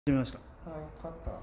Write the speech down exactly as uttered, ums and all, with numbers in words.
始めました。 はい、カッター。